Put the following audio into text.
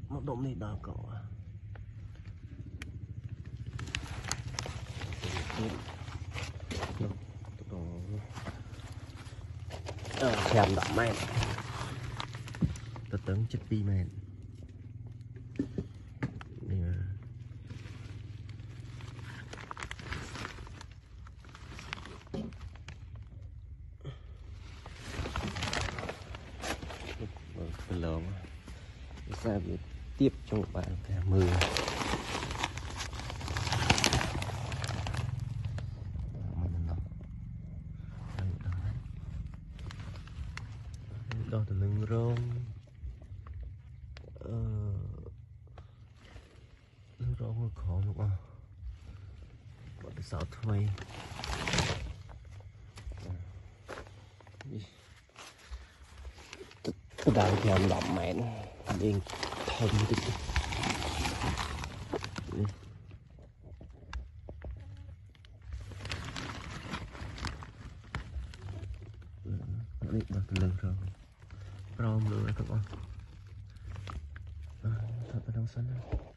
một động này đào cỏ thèm đậm men tớ tấn chất pi men lớn ra việc tiếp trong bạn cả mưa đo từ lưng rong lưng rong khó đúng không bọn cái sáu thôi cái đàn thèm đậm mẹn điên thân đi đi đo từ lưng rong rong lừa các con thật là đông xanh